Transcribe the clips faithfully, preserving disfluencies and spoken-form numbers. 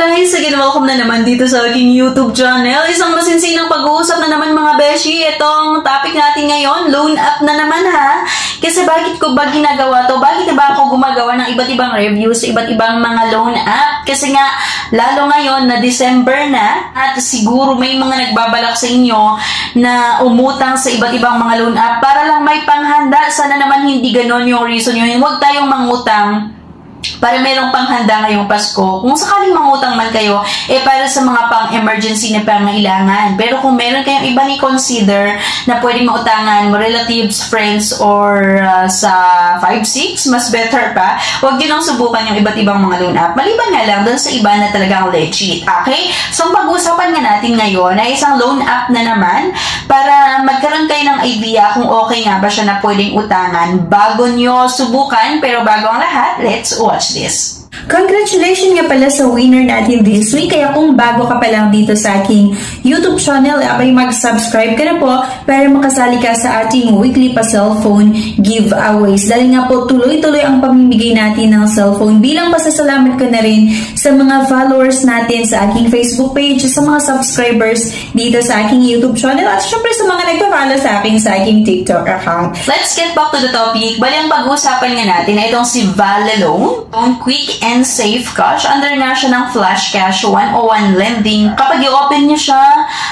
guys! Again, welcome na naman dito sa aking YouTube channel. Isang masinsinang pag-uusap na naman mga beshi. Itong topic natin ngayon, loan app na naman ha. Kasi bakit ko ba ginagawa to? Bakit ba ako gumagawa ng iba't ibang reviews sa iba't ibang mga loan app? Kasi nga, lalo ngayon na December na at siguro may mga nagbabalak sa inyo na umutang sa iba't ibang mga loan app para lang may panghanda. Sana naman hindi ganon yung reason yun. Huwag tayong mangutang para merong panghanda ngayong Pasko. Kung sakaling mangutang man kayo, eh para sa mga pang-emergency na pangailangan. Pero kung meron kayong iba ni consider na pwedeng mautangan mo, relatives, friends, or uh, sa five six, mas better pa, huwag nyo nang subukan yung iba't ibang mga loan app. Maliban nga lang dun sa iba na talagang legit. Okay? So, ang pag-uusapan nga natin ngayon ay isang loan app na naman para magkaroon kayo ng idea kung okay nga ba siya na pwedeng utangan bago nyo subukan. Pero bago ang lahat, let's watch this. Congratulations nga pala sa winner natin this week. Kaya kung bago ka pa lang dito sa aking YouTube channel, abay mag-subscribe ka na po para makasali ka sa ating weekly pa cellphone giveaways. Dahil nga po tuloy-tuloy ang pamimigay natin ng cellphone. Bilang pasasalamat ko na rin sa mga followers natin sa aking Facebook page, sa mga subscribers dito sa aking YouTube channel, at syempre sa mga nagpa-follow sa akin sa aking TikTok account. Let's get back to the topic. Bali ang pag-uusapan nga natin ay itong si Valalone, itong quick and safe cash. Under nga siya ng Flash Cash one oh one lending. Kapag i-open nyo siya,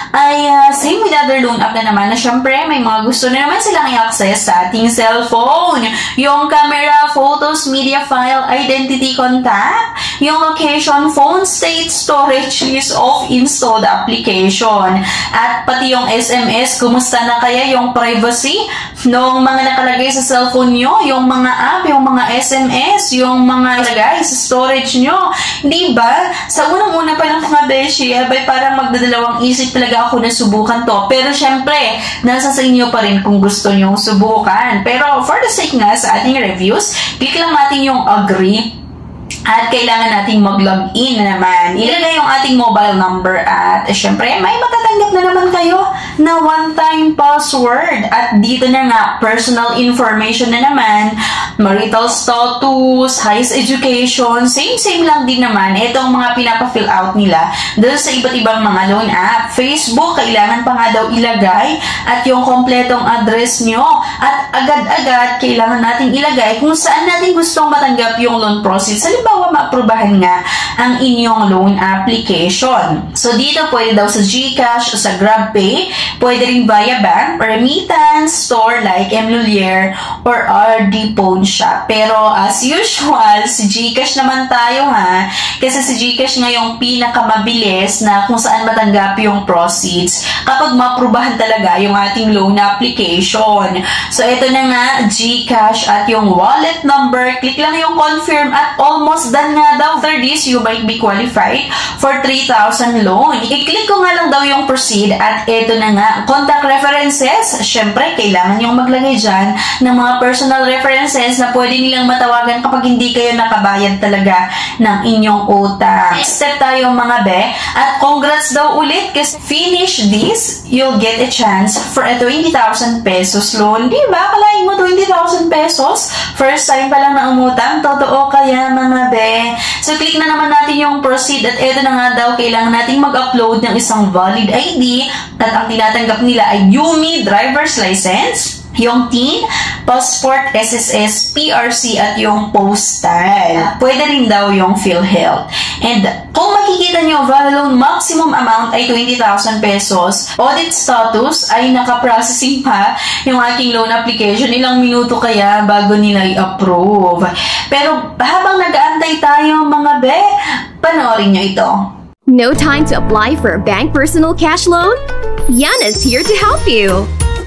ay uh, same with other loan app na naman na syempre may mga gusto na naman silang i-access sa ating cellphone. Yung camera, photos, media file, identity contact, yung location, phone state, storage list of installed application, at pati yung S M S, kumusta na kaya yung privacy ng mga nakalagay sa cellphone nyo, yung mga app, yung mga S M S, yung mga nakalagay sa storage nyo. Di ba? Sa unang-una pa ng mga beshi, abay parang magdadalawang isip talaga ako na subukan to. Pero syempre, nasa sa inyo pa rin kung gusto nyo subukan. Pero for the sake nga sa ating reviews, click lang natin yung agree. At kailangan nating mag-login na naman. Ilagay yung ating mobile number at eh, syempre may matatanggap na naman kayo na one-time password. At dito na nga, personal information na naman, marital status, highest education, same-same lang din naman. Itong mga pinapa-fill out nila dahil sa iba't ibang mga loan app. Facebook, kailangan pa nga daw ilagay at yung kompletong address nyo. At agad-agad, kailangan nating ilagay kung saan natin gustong matanggap yung loan proceeds. Halimbawa, ma-aprobahan nga ang inyong loan application. So, dito pwede daw sa GCash o sa GrabPay, pwede rin via bank, remittance, store like M. Lulier or R D Pawn Shop. Pero, as usual, si GCash naman tayo ha, kasi si GCash nga yung pinakamabilis na kung saan matanggap yung proceeds kapag ma-aprobahan talaga yung ating loan application. So, ito na nga, GCash at yung wallet number. Click lang yung confirm at almost done nga daw. After this, you might be qualified for three thousand loan. I-click ko nga lang daw yung proceed at ito na nga, contact references. Syempre, kailangan yung maglagay dyan ng mga personal references na pwede nilang matawagan kapag hindi kayo nakabayad talaga ng inyong utang. Next step tayo mga be. At congrats daw ulit kasi finish this, you'll get a chance for a twenty thousand pesos loan. Diba? Kalahin mo twenty thousand pesos? First time pa lang na umutang? Totoo kaya mga be? So, click na naman natin yung proceed at ito na nga daw, kailangan natin mag-upload ng isang valid I D at ang tinatanggap nila ay U M I driver's license, yung T I N, passport, S S S, P R C, at yung postal. Pwede rin daw yung PhilHealth. And kung makikita nyo, Valalone maximum amount ay twenty thousand pesos. Audit status ay naka-processing pa yung aking loan application. Ilang minuto kaya bago nila i-approve. Pero habang nag-aantay tayo mga be, panoorin nyo ito. No time to apply for a bank personal cash loan? Yana's here to help you.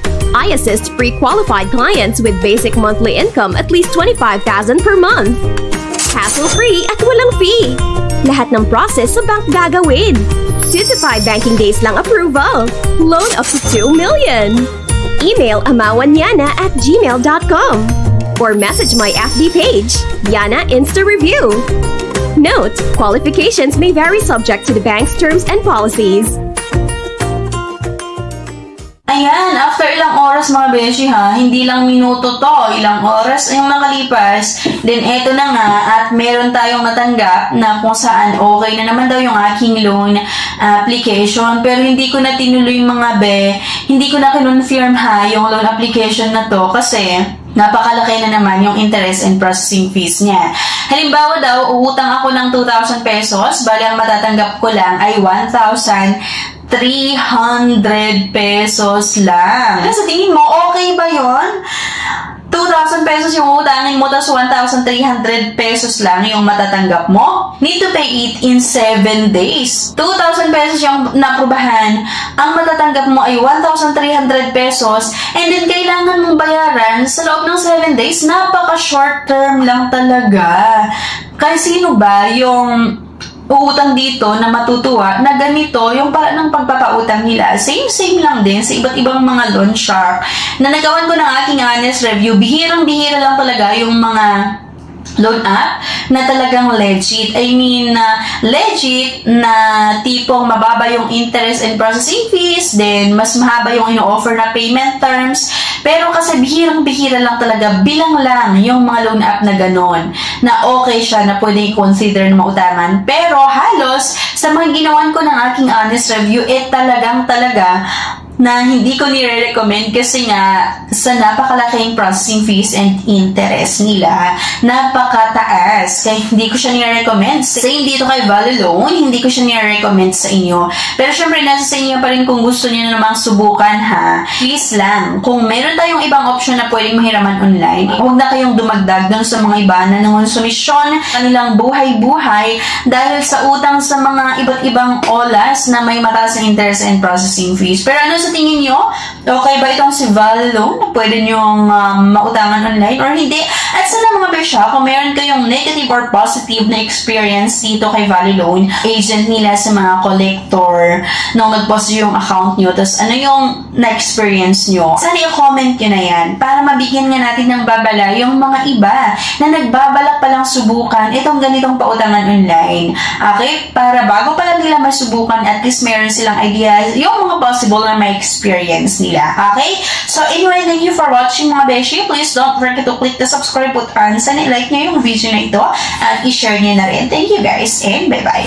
I assist pre-qualified clients with basic monthly income at least twenty-five thousand per month. Hassle-free at walang fee. Lahat ng process sa bank gagawin. two to five banking days lang approval. Loan up to two million. Email amawanyana at gmail dot com or message my F B page, Yana Insta Review. Note, qualifications may vary subject to the bank's terms and policies. Ayan, after ilang oras mga beshi ha, hindi lang minuto to, ilang oras yung nakalipas, then eto na nga at meron tayong natanggap na kung saan okay na naman daw yung aking loan application, pero hindi ko na tinuloy mga be, hindi ko na kinonfirm ha yung loan application na to kasi napakalaki na naman yung interest and processing fees niya. Halimbawa daw, uutang ako ng two thousand pesos, bali ang matatanggap ko lang ay one thousand three hundred pesos lang. Sa tingin mo, okay ba yun? two thousand pesos yung utangin mo, tapos one thousand three hundred pesos lang yung matatanggap mo. Need to pay it in seven days. two thousand pesos yung naprubahan, ang matatanggap mo ay one thousand three hundred pesos, and then kailangan mong bayaran sa loob ng seven days. Napaka-short term lang talaga. Kaya sino ba yung uutang dito na matutuwa na ganito yung para ng pagpapautang nila? Same-same lang din sa iba't ibang mga loan shark na nagawan ko ng aking honest review. Bihirang-bihira lang talaga yung mga loan app na talagang legit. I mean, uh, legit na tipong mababa yung interest and processing fees, then mas mahaba yung ino-offer na payment terms. Pero kasi bihirang-bihira lang talaga, bilang lang yung mga loan app na ganon, na okay siya na pwedeng i-consider na mautangan. Pero halos, sa mga ginawan ko ng aking honest review, eh talagang talaga na hindi ko nire-recommend kasi nga sa napakalaking processing fees and interest nila, napakataas. Kaya hindi ko siya nire-recommend. Same dito kay Valloan, hindi ko siya nire-recommend sa inyo. Pero syempre, nasa sa inyo pa rin kung gusto niyo na namang subukan ha. Please lang, kung meron tayong ibang option na pwedeng mahiraman online, huwag na kayong dumagdag dun sa mga iba na nangonsumisyon kanilang buhay-buhay dahil sa utang sa mga iba't ibang olas na may mataas na interest and processing fees. Pero ano sa tingin nyo? Okay ba itong si Valloan na pwede nyong um, mautangan online or hindi? At sana mga besya, kung meron kayong negative or positive na experience dito kay Valloan, agent nila sa mga collector nung nag-post yung account nyo, tapos ano yung na-experience nyo, sana i-comment nyo na yan para mabigyan nga natin ng babala yung mga iba na nagbabalak palang subukan itong ganitong pautangan online. Okay? Para bago pa lang nila masubukan, at least meron silang idea yung mga possible na may experience nila. Okay? So anyway, thank you for watching mga beshi. Please don't forget to click the subscribe button. Sana i-like nyo yung video na ito at i-share nyo na rin. Thank you guys and bye-bye.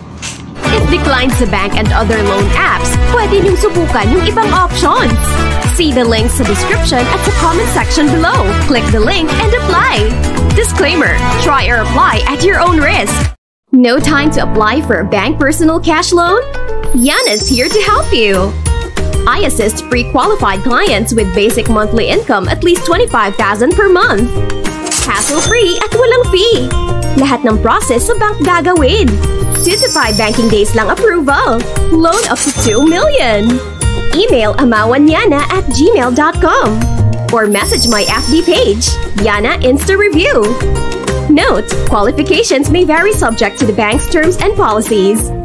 If declined sa bank and other loan apps, pwede niyong subukan yung ibang options. See the links sa description at sa comment section below. Click the link and apply. Disclaimer, try or apply at your own risk. No time to apply for a bank personal cash loan? Yana's here to help you. I assist pre-qualified clients with basic monthly income at least twenty-five thousand per month. Hassle-free at walang fee. Lahat ng process sa bank gagawin. two to five banking days lang approval. Loan up to two million. Email amawanyana at gmail dot com or message my F B page, Yana Insta Review. Note, qualifications may vary subject to the bank's terms and policies.